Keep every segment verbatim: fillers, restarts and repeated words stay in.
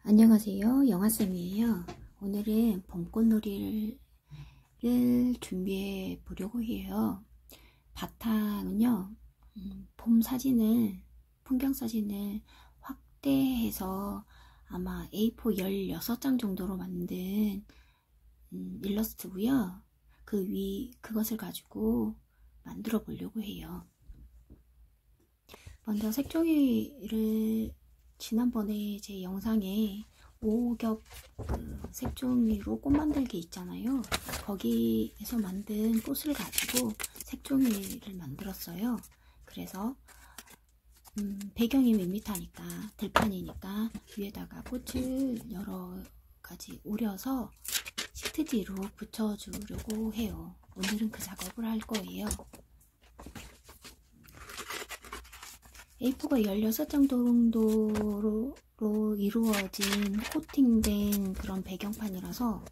안녕하세요. 영아쌤이에요. 오늘은 봄꽃놀이를 준비해 보려고 해요. 바탕은요, 음, 봄 사진을, 풍경 사진을 확대해서 아마 에이 포 열여섯 장 정도로 만든 음, 일러스트고요. 그 위, 그것을 가지고 만들어 보려고 해요. 먼저 색종이를 지난번에 제 영상에 오 겹 그 색종이로 꽃 만들기 있잖아요. 거기에서 만든 꽃을 가지고 색종이를 만들었어요. 그래서 음, 배경이 밋밋하니까 들판이니까 위에다가 꽃을 여러 가지 오려서 시트지로 붙여주려고 해요. 오늘은 그 작업을 할 거예요. 에이 포가 열여섯 장 정도로 이루어진 코팅된 그런 배경판이라서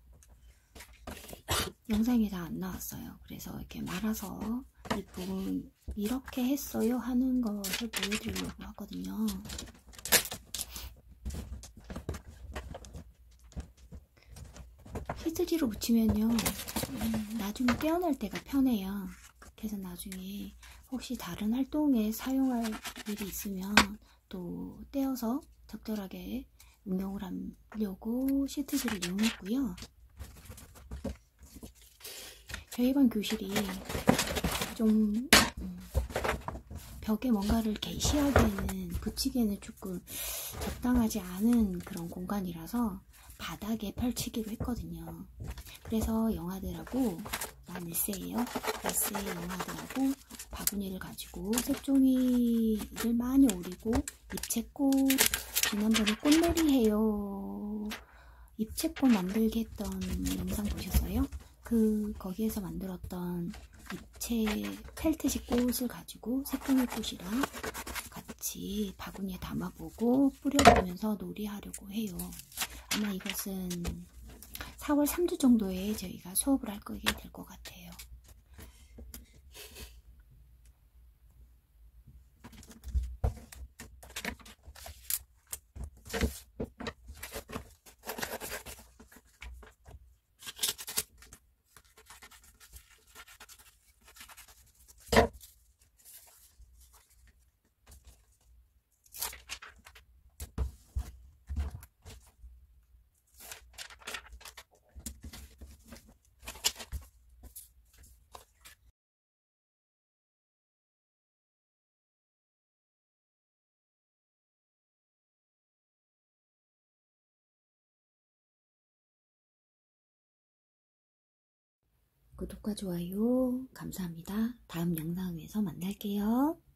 영상이 다 안 나왔어요. 그래서 이렇게 말아서 이 부분 이렇게 했어요 하는 것을 보여드리려고 하거든요. 시트지로 붙이면요, 음, 나중에 떼어낼 때가 편해요. 그래서 나중에 혹시 다른 활동에 사용할 일이 있으면 또 떼어서 적절하게 응용을 하려고 시트지를 이용했고요. 저희 반 교실이 좀 음, 벽에 뭔가를 게시하기에는, 붙이기에는 조금 적당하지 않은 그런 공간이라서 바닥에 펼치기로 했거든요. 그래서 영아들하고, 난 일 세예요. 일 세 영아들하고 바구니를 가지고 색종이를 많이 오리고, 입체꽃, 지난번에 꽃놀이 해요 입체꽃 만들기 했던 영상 보셨어요? 그 거기에서 만들었던 입체 펠트식 꽃을 가지고 색종이 꽃이랑 같이 바구니에 담아보고 뿌려보면서 놀이하려고 해요. 아마 이것은 사월 삼 주 정도에 저희가 수업을 할 거게 될 것 같아요. 구독과 좋아요 감사합니다. 다음 영상에서 만날게요.